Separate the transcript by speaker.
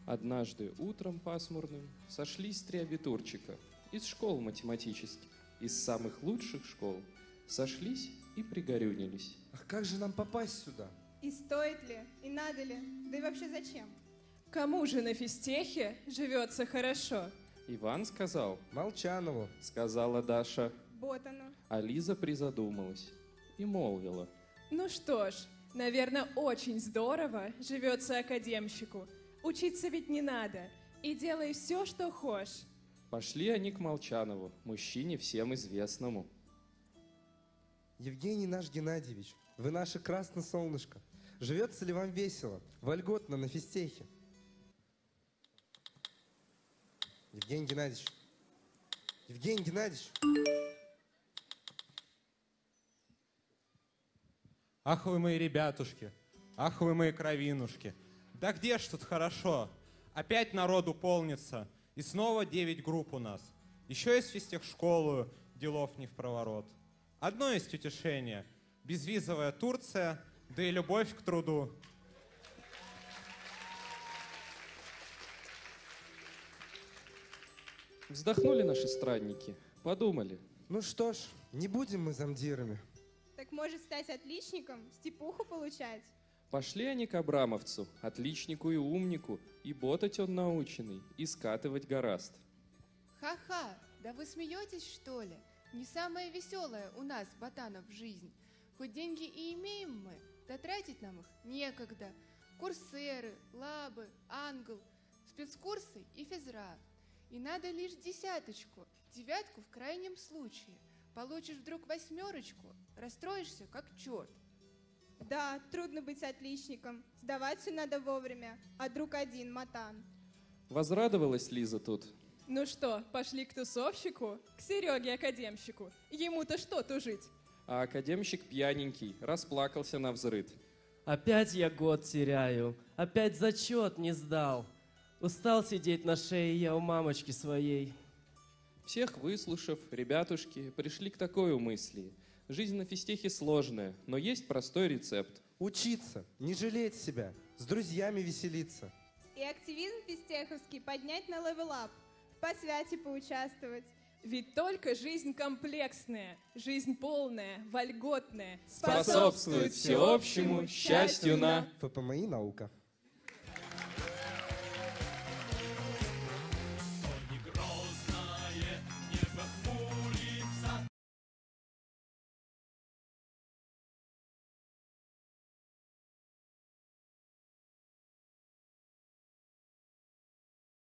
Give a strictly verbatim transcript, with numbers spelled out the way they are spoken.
Speaker 1: Однажды утром пасмурным сошлись три абитурчика из школ математических, из самых лучших школ, сошлись и пригорюнились.
Speaker 2: А как же нам попасть сюда?
Speaker 3: И стоит ли, и надо ли, да и вообще зачем?
Speaker 4: Кому же на физтехе живется хорошо?
Speaker 1: Иван сказал,
Speaker 2: Молчанову.
Speaker 1: сказала Даша,
Speaker 3: Ботану.
Speaker 1: а Лиза призадумалась и молвила.
Speaker 4: Ну что ж, наверное, очень здорово живется академщику. Учиться ведь не надо, и делай все, что хочешь.
Speaker 1: Пошли они к Молчанову, мужчине всем известному.
Speaker 2: Евгений наш Геннадьевич, вы наше красное солнышко. Живется ли вам весело, вольготно на физтехе? Евгений Геннадьевич. Евгений Геннадьевич.
Speaker 5: Ах вы мои ребятушки, ах вы мои кровинушки. Да где ж тут хорошо? Опять народу полнится, и снова девять групп у нас. Еще есть физтехшколу, делов не в проворот. Одно есть утешение — безвизовая Турция, да и любовь к труду.
Speaker 1: Вздохнули наши странники, подумали.
Speaker 2: Ну что ж, не будем мы замдирами.
Speaker 3: Так может стать отличником, степуху получать?
Speaker 1: Пошли они к Абрамовцу, отличнику и умнику, и ботать он наученный, и скатывать гораст.
Speaker 6: Ха-ха, да вы смеетесь, что ли? Не самая веселая у нас, ботанов, жизнь. Хоть деньги и имеем мы, да тратить нам их некогда. Курсеры, лабы, англ, спецкурсы и физра. И надо лишь десяточку, девятку в крайнем случае. Получишь вдруг восьмерочку, расстроишься как черт.
Speaker 3: Да, трудно быть отличником, сдавать все надо вовремя, а друг один, матан.
Speaker 1: Возрадовалась Лиза тут.
Speaker 4: Ну что, пошли к тусовщику, к Сереге академщику. Ему-то что тужить?
Speaker 1: А академщик пьяненький, расплакался навзрыд.
Speaker 7: Опять я год теряю, опять зачет не сдал. Устал сидеть на шее я у мамочки своей.
Speaker 1: Всех выслушав, ребятушки пришли к такой мысли. Жизнь на физтехе сложная, но есть простой рецепт.
Speaker 2: Учиться, не жалеть себя, с друзьями веселиться.
Speaker 3: И активизм физтеховский поднять на левел-ап, в посвяте поучаствовать.
Speaker 4: Ведь только жизнь комплексная, жизнь полная, вольготная
Speaker 1: Способствует всеобщему счастью на...
Speaker 2: ФПМИ наука.